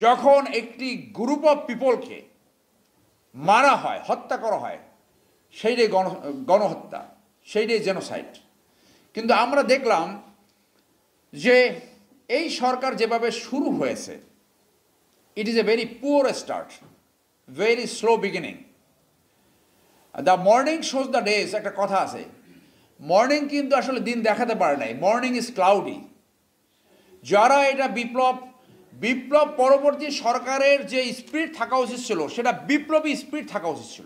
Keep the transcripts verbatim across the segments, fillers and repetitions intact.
যখন একটি group of পিপলকে মারা হয়, হত্যা করা হয়, সেইটাই গণ গণহত্যা, সেইটাই জেনোসাইড। কিন্তু আমরা দেখলাম যে এই সরকার যেভাবে শুরু হয়েছে, it is a very poor start, very slow beginning. The morning shows the days, একটা কথা আছে। মর্নিং কিন্তু আসলে দিন দেখাতে পারে নাই, মর্নিং ইজ ক্লাউডি। যারা এটা বিপ্লব বিপ্লব পরবর্তী সরকারের যে স্পিরিট থাকা উচিত ছিল, সেটা বিপ্লবী স্পিরিট থাকা উচিত ছিল।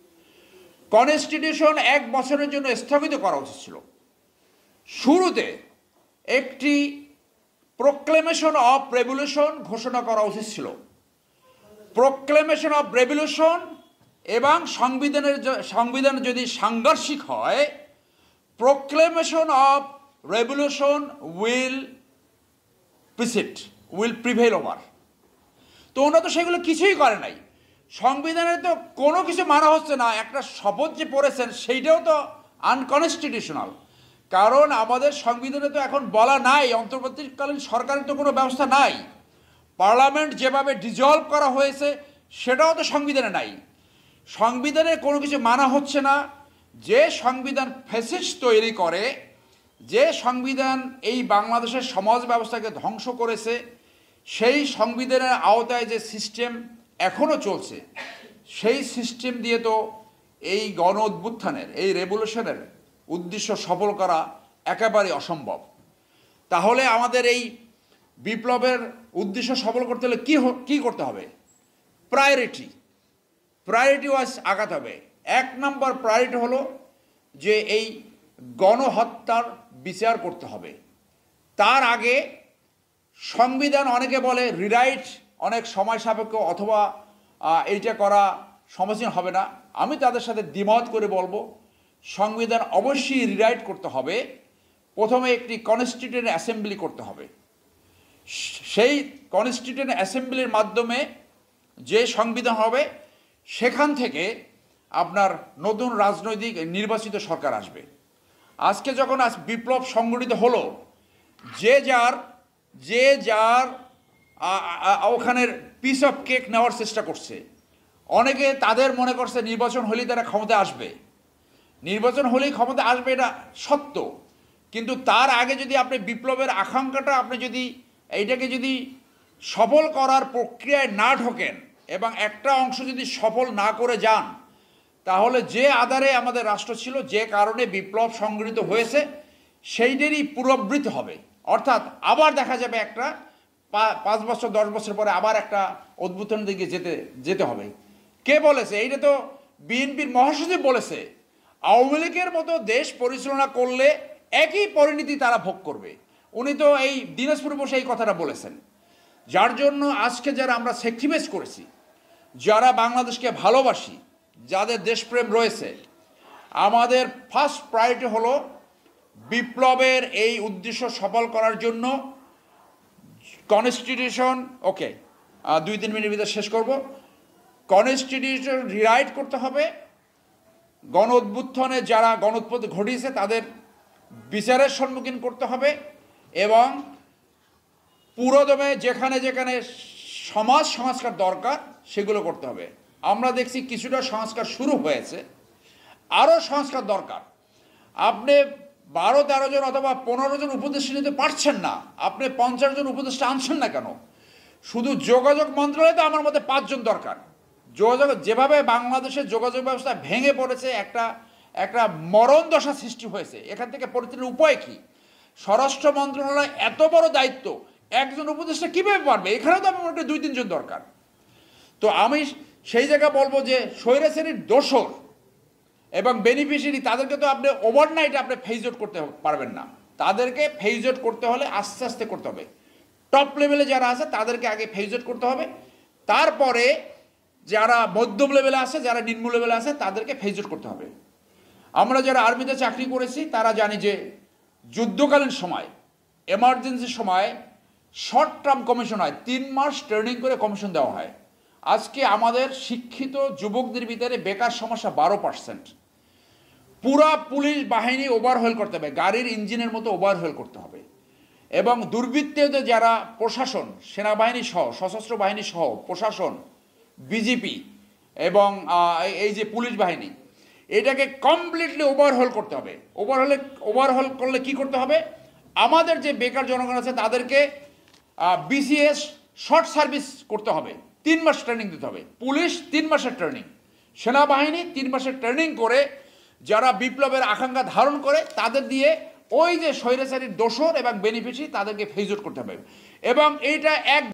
কনস্টিটিউশন এক বছরের জন্য স্থগিত করা উচিত ছিল। শুরুতে একটি প্রোক্লেমেশন অফ রেভলিউশন ঘোষণা করা উচিত ছিল। প্রোক্লেমেশন অফ রেভলিউশন এবং সংবিধানের সংবিধান যদি সাংঘর্ষিক হয়, proclamation of revolution will precede will prevail over. তো ওনারা তো সেগুলো কিছুই করে নাই। সংবিধানে তো কোনো কিছু মানা হচ্ছে না। একটা শপথ যে পড়েছেন সেইটাও তো আনকনস্টিটিউশনাল। কারণ আমাদের সংবিধানে তো এখন বলা নাই, অন্তর্বর্তীকালীন সরকারের তো কোনো ব্যবস্থা নাই। পার্লামেন্ট যেভাবে ডিজলভ করা হয়েছে সেটাও তো সংবিধানে নাই। সংবিধানে কোনো কিছু মানা হচ্ছে না। যে সংবিধান ফ্যাসিস্ট তৈরি করে, যে সংবিধান এই বাংলাদেশের সমাজ ব্যবস্থাকে ধ্বংস করেছে, সেই সংবিধানের আওতায় যে সিস্টেম এখনও চলছে, সেই সিস্টেম দিয়ে তো এই গণ অভ্যুত্থানের, এই রেভলিউশনের উদ্দেশ্য সফল করা একেবারে অসম্ভব। তাহলে আমাদের এই বিপ্লবের উদ্দেশ্য সফল করতে হলে কী কী করতে হবে? প্রায়োরিটি প্রায়োরিটি ওয়াইজ আগাতে হবে। এক নম্বর প্রায়োরিটি হলো যে এই গণহত্যার বিচার করতে হবে। তার আগে সংবিধান, অনেকে বলে রিরাইট অনেক সময় সাপেক্ষ অথবা এইটা করা সমীচীন হবে না। আমি তাদের সাথে দ্বিমত করে বলবো, সংবিধান অবশ্যই রিরাইট করতে হবে। প্রথমে একটি কনস্টিটিউয়েন্ট অ্যাসেম্বলি করতে হবে। সেই কনস্টিটিউয়েন্ট অ্যাসেম্বলির মাধ্যমে যে সংবিধান হবে, সেখান থেকে আপনার নতুন রাজনৈতিক নির্বাচিত সরকার আসবে। আজকে যখন আজ বিপ্লব সংগঠিত হলো, যে যার যে যার ওখানের পিস অফ কেক নেওয়ার চেষ্টা করছে। অনেকে তাদের মনে করছে নির্বাচন হলেই তারা ক্ষমতা আসবে, নির্বাচন হলেই ক্ষমতা আসবে, এটা সত্য। কিন্তু তার আগে যদি আপনি বিপ্লবের আকাঙ্ক্ষাটা, আপনি যদি এইটাকে যদি সফল করার প্রক্রিয়ায় না ঢোকেন এবং একটা অংশ যদি সফল না করে যান, তাহলে যে আধারে আমাদের রাষ্ট্র ছিল, যে কারণে বিপ্লব সংগঠিত হয়েছে, সেইটারই পুনরাবৃত্তি হবে। অর্থাৎ আবার দেখা যাবে একটা পাঁচ বছর দশ বছর পরে আবার একটা অভ্যুত্থানের দিকে যেতে যেতে হবে। কে বলেছে? এইটা তো বিএনপির মহাসচিব বলেছে। আওয়ামী লীগের মতো দেশ পরিচালনা করলে একই পরিণতি তারা ভোগ করবে। উনি তো এই দিনাজপুরে বসে এই কথাটা বলেছেন। যার জন্য আজকে যারা আমরা স্যাক্রিফাইস করেছি, যারা বাংলাদেশকে ভালোবাসি, যাদের দেশপ্রেম রয়েছে, আমাদের ফার্স্ট প্রায়োরিটি হলো বিপ্লবের এই উদ্দেশ্য সফল করার জন্য কনস্টিটিউশন, ওকে দুই তিন মিনিট ভিতরে শেষ করব, কনস্টিটিউশন রিরাইট করতে হবে। গণ অভ্যুত্থানে যারা গণ উৎপত্তি ঘটিয়েছে তাদের বিচারের সম্মুখীন করতে হবে এবং পুরোদমে যেখানে যেখানে সমাজ সংস্কার দরকার সেগুলো করতে হবে। আমরা দেখছি কিছুটা সংস্কার শুরু হয়েছে, আরও সংস্কার দরকার। আপনি বারো তেরো জন অথবা পনেরো জন উপদেষ্টা নিতে পারছেন না, আপনি পঞ্চাশ জন উপদেষ্টা আনছেন না কেন? শুধু যোগাযোগ মন্ত্রণালয়ে তো আমার মতে পাঁচজন দরকার। যোগাযোগ, যেভাবে বাংলাদেশের যোগাযোগ ব্যবস্থা ভেঙে পড়েছে, একটা একটা মরণ দশা সৃষ্টি হয়েছে, এখান থেকে পরিত্রাণের উপায় কি? স্বরাষ্ট্র মন্ত্রণালয় এত বড় দায়িত্ব, একজন উপদেষ্টা কীভাবে পারবে? এখানেও তো আমার মনে হয় দুই তিনজন দরকার। তো আমি সেই জায়গায় বলবো যে স্বৈরাচারীর দোসর এবং বেনিফিশিয়ারি, তাদেরকে তো আপনি ওভারনাইট আপনি ফেজ আউট করতে পারবেন না। তাদেরকে ফেজ আউট করতে হলে আস্তে আস্তে করতে হবে। টপ লেভেলে যারা আছে তাদেরকে আগে ফেজ আউট করতে হবে, তারপরে যারা মধ্যম লেভেলে আছে, যারা নিম্ন লেভেলে আছে, তাদেরকে ফেজ আউট করতে হবে। আমরা যারা আর্মিতে চাকরি করেছি তারা জানি যে যুদ্ধকালীন সময়, এমার্জেন্সির সময় শর্ট টার্ম কমিশন হয়, তিন মাস ট্রেনিং করে কমিশন দেওয়া হয়। আজকে আমাদের শিক্ষিত যুবকদের ভিতরে বেকার সমস্যা বারো পার্সেন্ট। পুরা পুলিশ বাহিনী ওভারহেল করতে হবে, গাড়ির ইঞ্জিনের মতো ওভারহেল করতে হবে। এবং দুর্বৃত্তদের যারা প্রশাসন, সেনাবাহিনী সহ, সশস্ত্র বাহিনী সহ প্রশাসন, বিজেপি এবং এই যে পুলিশ বাহিনী, এটাকে কমপ্লিটলি ওভারহল করতে হবে। ওভারহলে ওভারহল করলে কি করতে হবে? আমাদের যে বেকার জনগণ আছে তাদেরকে বিসিএস শর্ট সার্ভিস করতে হবে, তিন মাস ট্রেনিং দিতে হবে। পুলিশ তিন মাসের ট্রেনিং, সেনাবাহিনী তিন মাসের ট্রেনিং করে যারা বিপ্লবের আকাঙ্ক্ষা ধারণ করে তাদের দিয়ে ওই যে স্বৈরাচারীর দোসর এবং বেনিফিশিয়ারি তাদেরকে ফেজ আউট করতে হবে। এবং এইটা এক